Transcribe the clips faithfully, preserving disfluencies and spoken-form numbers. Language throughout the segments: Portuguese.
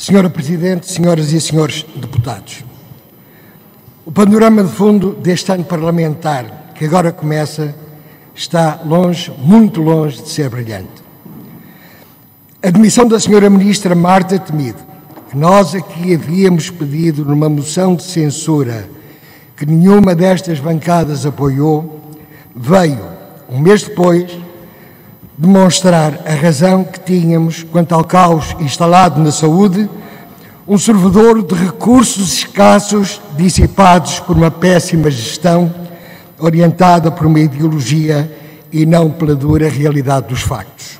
senhora Presidente, senhoras e senhores deputados, o panorama de fundo deste ano parlamentar, que agora começa, está longe, muito longe de ser brilhante. A demissão da senhora Ministra Marta Temido, que nós aqui havíamos pedido numa moção de censura que nenhuma destas bancadas apoiou, veio, um mês depois, demonstrar a razão que tínhamos quanto ao caos instalado na saúde, um servidor de recursos escassos dissipados por uma péssima gestão, orientada por uma ideologia e não pela dura realidade dos factos.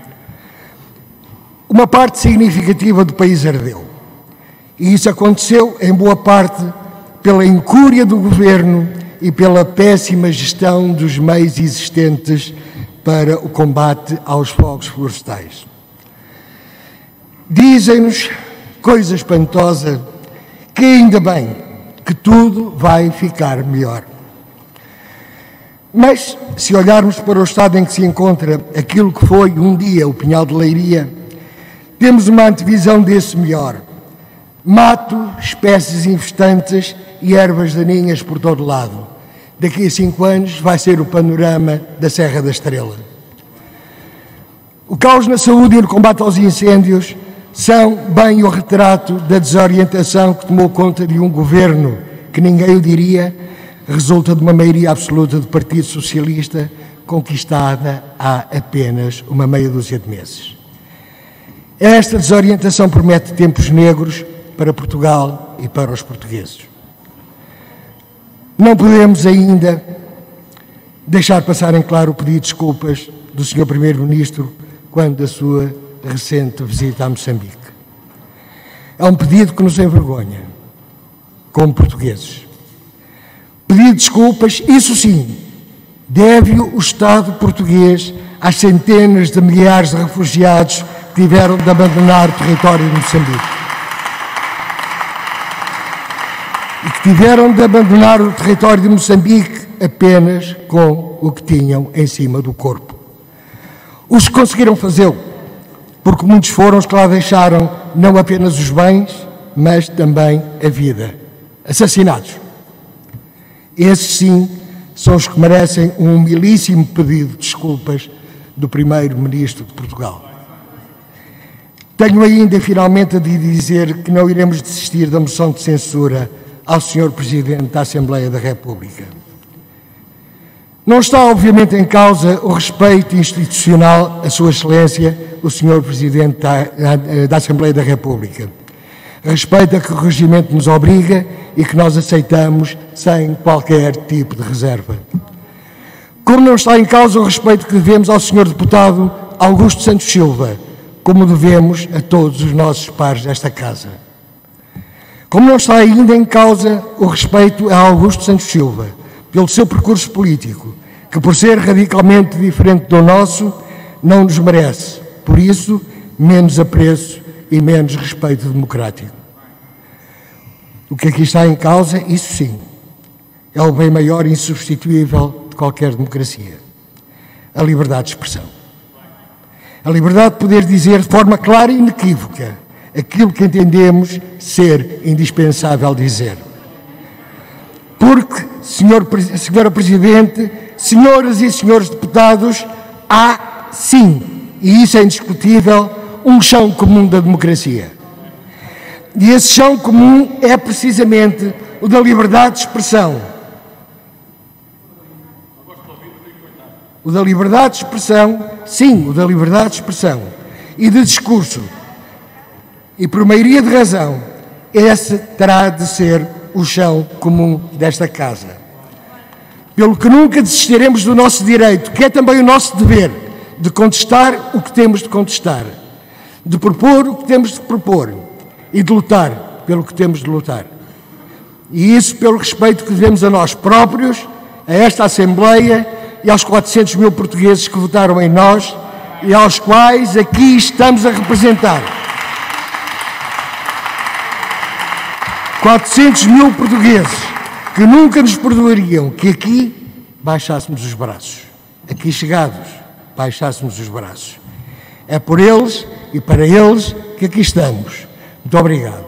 Uma parte significativa do país ardeu, e isso aconteceu em boa parte pela incúria do governo e pela péssima gestão dos meios existentes para o combate aos fogos florestais. Dizem-nos, coisa espantosa, que ainda bem que tudo vai ficar melhor. Mas, se olharmos para o estado em que se encontra aquilo que foi um dia o Pinhal de Leiria, temos uma antevisão desse melhor. Mato, espécies infestantes e ervas daninhas por todo lado. Daqui a cinco anos vai ser o panorama da Serra da Estrela. O caos na saúde e no combate aos incêndios são bem o retrato da desorientação que tomou conta de um governo que, ninguém o diria, resulta de uma maioria absoluta do Partido Socialista conquistada há apenas uma meia dúzia de meses. Esta desorientação promete tempos negros para Portugal e para os portugueses. Não podemos ainda deixar passar em claro o pedido de desculpas do senhor Primeiro-Ministro quando da sua recente visita a Moçambique. É um pedido que nos envergonha, como portugueses. Pedido de desculpas, isso sim, deve-o o Estado português às centenas de milhares de refugiados que tiveram de abandonar o território de Moçambique. E que tiveram de abandonar o território de Moçambique apenas com o que tinham em cima do corpo. Os que conseguiram fazê-lo, porque muitos foram os que lá deixaram não apenas os bens, mas também a vida. Assassinados. Esses, sim, são os que merecem um humilíssimo pedido de desculpas do Primeiro-Ministro de Portugal. Tenho ainda, finalmente, de dizer que não iremos desistir da moção de censura ao senhor Presidente da Assembleia da República. Não está, obviamente, em causa o respeito institucional a Sua Excelência, o senhor Presidente da, da Assembleia da República. Respeito a que o regimento nos obriga e que nós aceitamos sem qualquer tipo de reserva. Como não está em causa o respeito que devemos ao senhor Deputado Augusto Santos Silva, como devemos a todos os nossos pares desta Casa. Como não está ainda em causa o respeito a Augusto Santos Silva, pelo seu percurso político, que por ser radicalmente diferente do nosso, não nos merece, por isso, menos apreço e menos respeito democrático. O que aqui está em causa, isso sim, é o bem maior e insubstituível de qualquer democracia, a liberdade de expressão. A liberdade de poder dizer de forma clara e inequívoca aquilo que entendemos ser indispensável dizer. Porque, senhor, senhora Presidente, senhoras e senhores deputados, há, sim, e isso é indiscutível, um chão comum da democracia. E esse chão comum é precisamente o da liberdade de expressão. O da liberdade de expressão, sim, o da liberdade de expressão e de discurso. E por maioria de razão, esse terá de ser o chão comum desta Casa. Pelo que nunca desistiremos do nosso direito, que é também o nosso dever, de contestar o que temos de contestar, de propor o que temos de propor e de lutar pelo que temos de lutar. E isso pelo respeito que devemos a nós próprios, a esta Assembleia e aos quatrocentos mil portugueses que votaram em nós e aos quais aqui estamos a representar. quatrocentos mil portugueses que nunca nos perdoariam que aqui baixássemos os braços. Aqui chegados, baixássemos os braços. É por eles e para eles que aqui estamos. Muito obrigado.